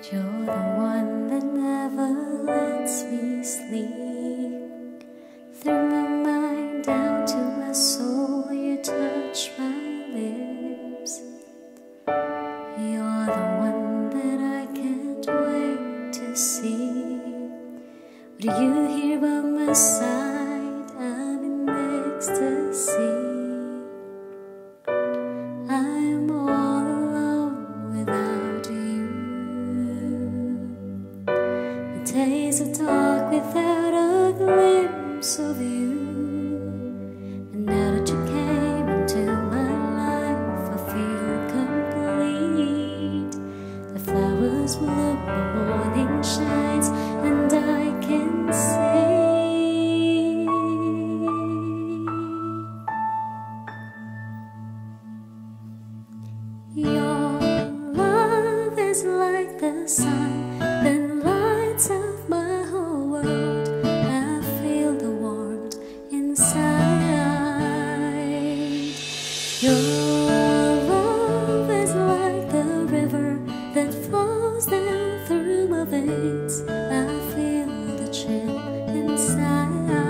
You're the one that never lets me sleep. Through my mind down to my soul, you touch my lips. You're the one that I can't wait to see. With you here by my side, I'm in ecstasy. I'm all alone without you. The days are dark without a glimpse of you. And now that you came into my life, I feel complete. The flowers bloom, the morning shines, and I can see. Your love is like the sun that lights up my whole world. I feel the warmth inside. Your love is like the river that flows down through my veins. I feel the chill inside.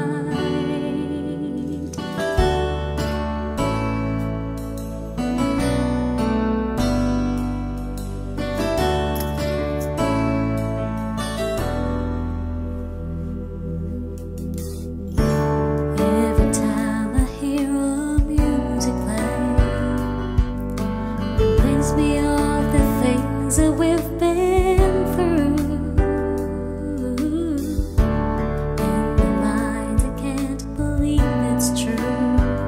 Every time I hear a music play, it reminds me of the things that we've been through. In my mind, I can't believe it's true,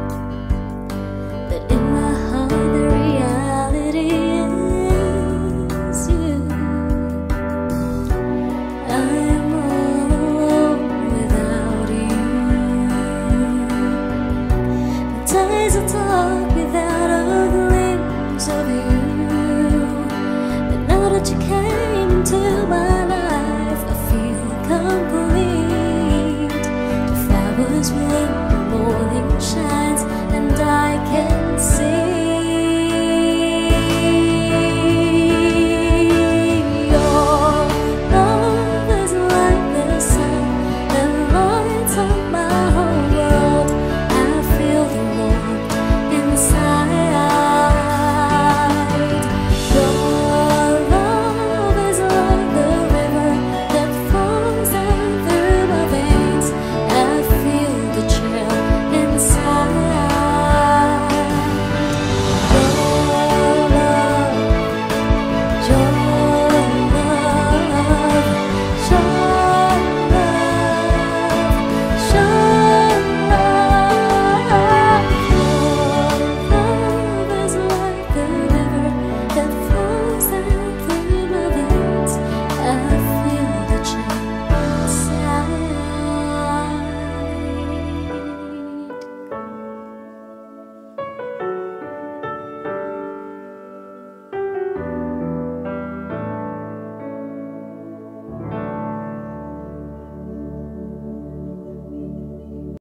but in my heart, the reality is you. I'm all alone without you. The days are dark without a glimpse of you. But now that you came into my life, I feel complete. The flowers bloom, the morning shines, and I can see.